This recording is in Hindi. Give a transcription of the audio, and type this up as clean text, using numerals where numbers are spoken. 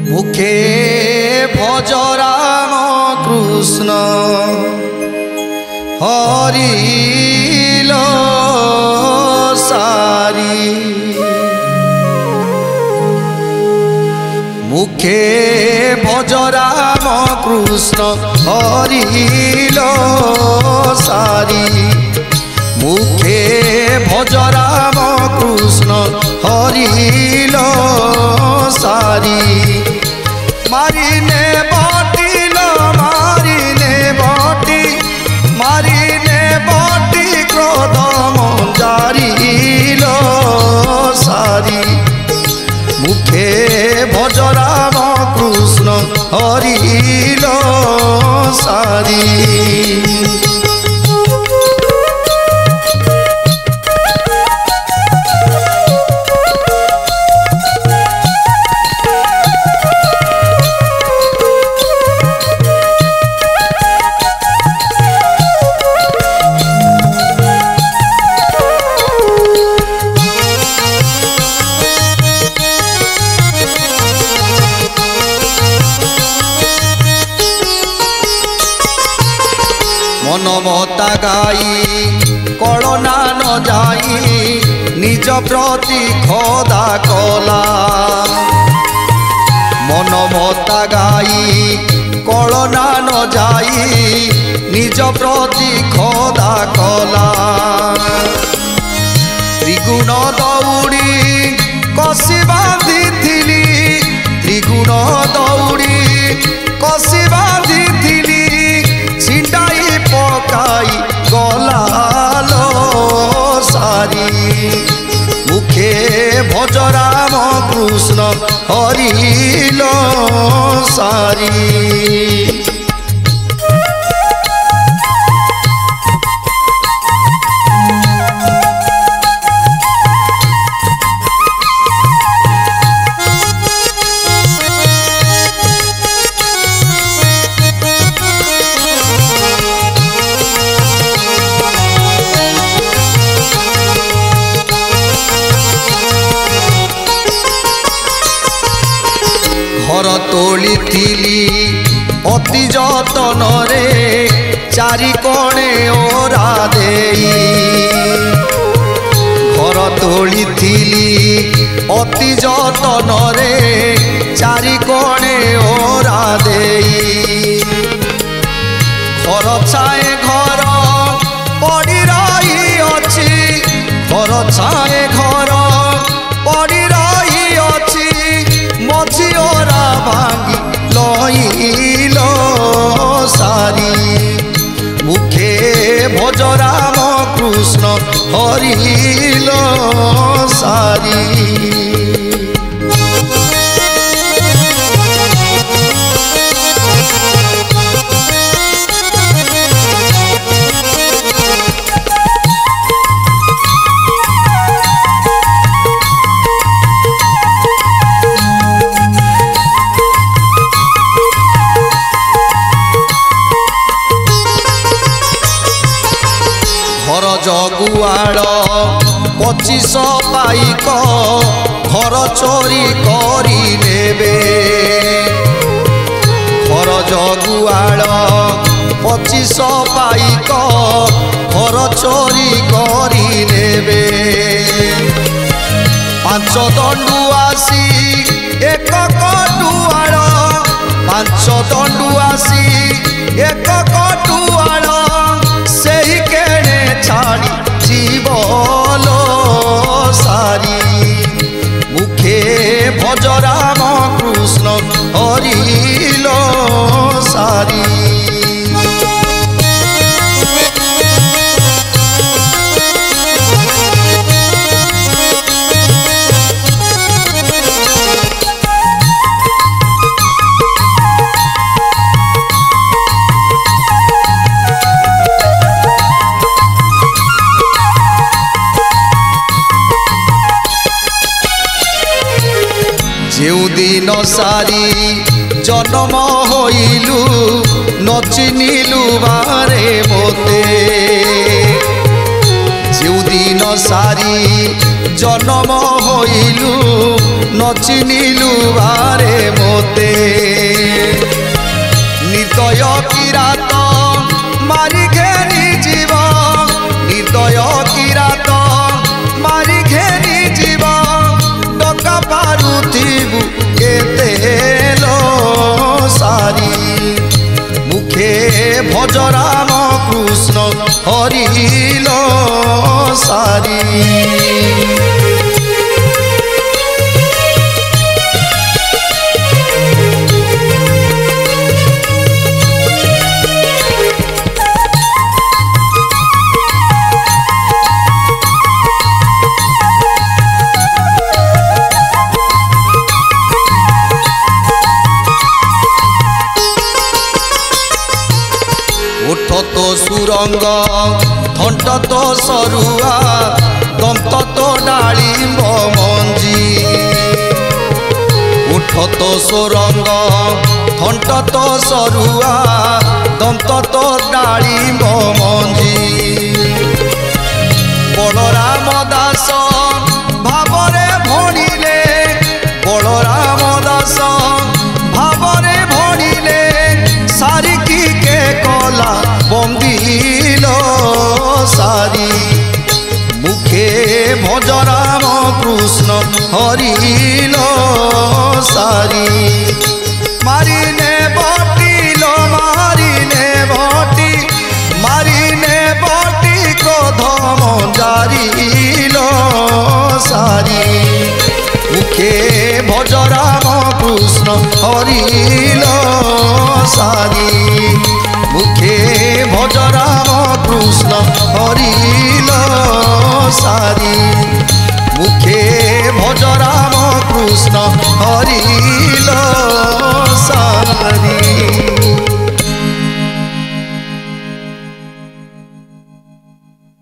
मुखे भज राम कृष्ण हरिलो सारी मुखे भज राम कृष्ण हरिलो सारी मुखे भज राम कृष्ण हरिलो सारी मारिने बटी क्रोध मंजारिलो सारी मुखे भज राम कृष्ण हरिलो सारी मनमता गाई कलना न जाई निज प्रति खदा कला मनमता गाई कलना न जाई निज प्रति खदा कला त्रिगुण दौड़ी कसी बांधी त्रिगुण दौड़ी कसी बांधी छिंडाई पकाई गलालो सारी मुखे भज राम कृष्ण हरिलो सारी घर तोली अति जतन रे चारि कोणे ओरा देई घर तोली अति जतन रे चारि कोणे ओरा देई घर छाए घर पड़ी रही अच्छी घर छाए घर पड़ी रही अच्छी मझी ओरा भांगी लइलो सारी मुखे भज राम कृष्ण हरिलो सारी घर जगुआड़ 25 पाइक घर चोरी करी नेबे घर जगुआड़ 25 पाइक घर चोरी करी नेबे 5 दंडु आसी एक कटुआड़ 5 दंडु आसी एक कटुआड़ सही केणे छाड़ी जीवलो सारी मुखे भज राम कृष्ण हरिलो सारी जेउ दिन सारी जन्म होइलु न चिन्हिलु बारे मोते जेउ दिन सारी जन्म होइलु न चिन्हिलु बारे मोते सुरंग थंट तो सरुआ दंत तो डालिंब मंजी उठ तो सुरंग थंट तो सरुआ दंत तो डालिंब मंजी बलराम दास भावरे भणिले बलराम दास भावरे भणिले सारिकी के कला बंदिल सारी मुखे भज राम कृष्ण हरिल सारी मारिने बटिल मारिने बटी मारिने बटी क्रोध मंजारिल सारी मुखे भज राम कृष्ण हरिल सारी मुखे भज राम कृष्ण हरिल सारी मुखे भज राम कृष्ण हरि